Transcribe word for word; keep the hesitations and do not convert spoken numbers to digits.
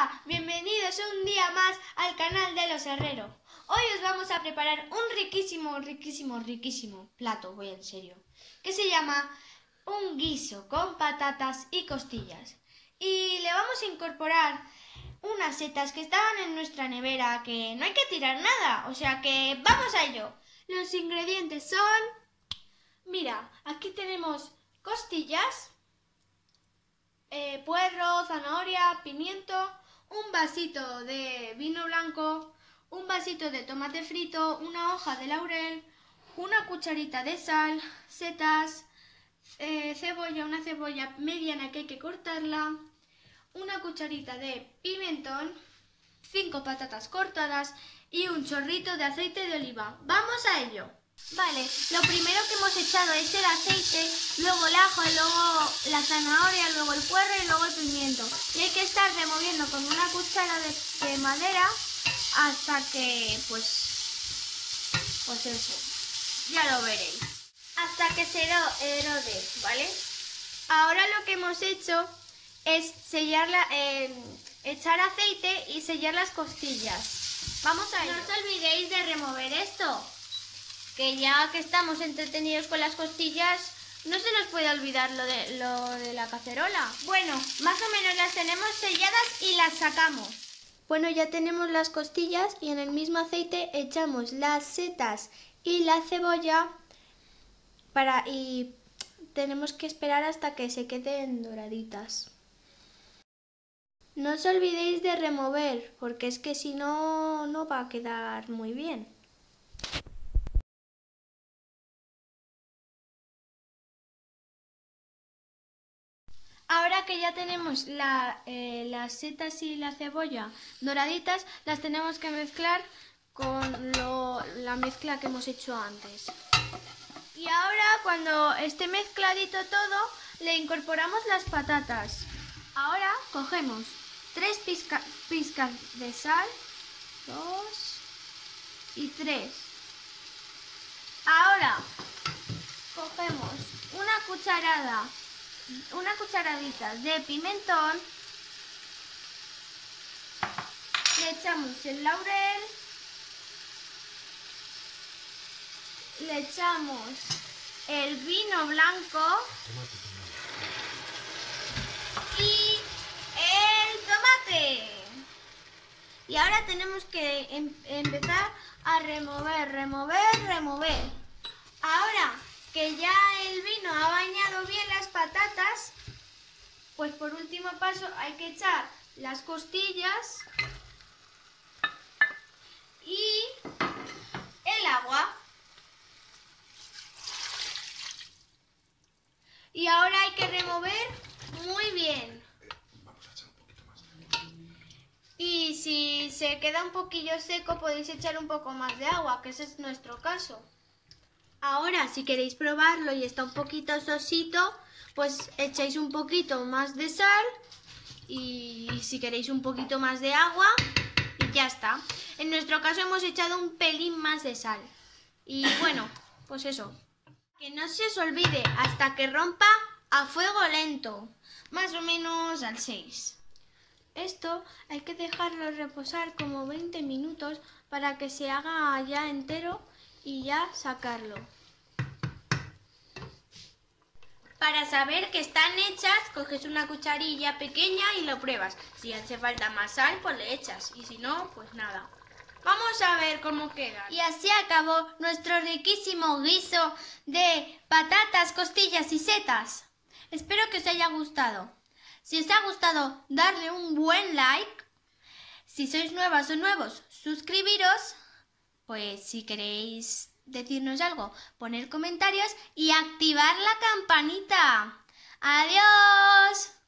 Hola, bienvenidos un día más al canal de los herreros. Hoy os vamos a preparar un riquísimo, riquísimo, riquísimo plato, voy en serio, que se llama un guiso con patatas y costillas. Y le vamos a incorporar unas setas que estaban en nuestra nevera, que no hay que tirar nada, o sea que vamos a ello. Los ingredientes son, mira, aquí tenemos costillas, Eh, puerro, zanahoria, pimiento, un vasito de vino blanco, un vasito de tomate frito, una hoja de laurel, una cucharita de sal, setas, eh, cebolla, una cebolla mediana que hay que cortarla, una cucharita de pimentón, cinco patatas cortadas y un chorrito de aceite de oliva. ¡Vamos a ello! Vale, lo primero que hemos echado es el aceite, luego el ajo, luego la zanahoria, luego el puerro y luego el pimiento. Y hay que estar removiendo con una cuchara de, de madera hasta que, pues, pues eso, ya lo veréis. Hasta que se erode, ¿vale? Ahora lo que hemos hecho es sellarla, eh, echar aceite y sellar las costillas. Vamos a ello. No os olvidéis de remover esto, que ya que estamos entretenidos con las costillas, no se nos puede olvidar lo de, lo de la cacerola. Bueno, más o menos las tenemos selladas y las sacamos. Bueno, ya tenemos las costillas y en el mismo aceite echamos las setas y la cebolla para, y tenemos que esperar hasta que se queden doraditas. No os olvidéis de remover, porque es que si no, no va a quedar muy bien. Ahora que ya tenemos la, eh, las setas y la cebolla doraditas, las tenemos que mezclar con lo, la mezcla que hemos hecho antes. Y ahora, cuando esté mezcladito todo, le incorporamos las patatas. Ahora cogemos tres pizca, pizcas de sal, dos y tres. Ahora cogemos una cucharada una cucharadita de pimentón, le echamos el laurel, le echamos el vino blanco y el tomate. Y ahora tenemos que em empezar a remover, remover, remover. Ahora que ya el vino ha bañado bien las patatas, pues por último paso hay que echar las costillas y el agua. Y ahora hay que remover muy bien. Y si se queda un poquillo seco, podéis echar un poco más de agua, que ese es nuestro caso. Ahora, si queréis probarlo y está un poquito sosito, pues echáis un poquito más de sal y si queréis un poquito más de agua y ya está. En nuestro caso hemos echado un pelín más de sal. Y bueno, pues eso. Que no se os olvide, hasta que rompa a fuego lento, más o menos al seis. Esto hay que dejarlo reposar como veinte minutos para que se haga ya entero y ya sacarlo. Para saber que están hechas, coges una cucharilla pequeña y lo pruebas. Si hace falta más sal, pues le echas. Y si no, pues nada. Vamos a ver cómo quedan. Y así acabó nuestro riquísimo guiso de patatas, costillas y setas. Espero que os haya gustado. Si os ha gustado, darle un buen like. Si sois nuevas o nuevos, suscribiros. Pues si queréis decirnos algo, poner comentarios y activar la campanita. ¡Adiós!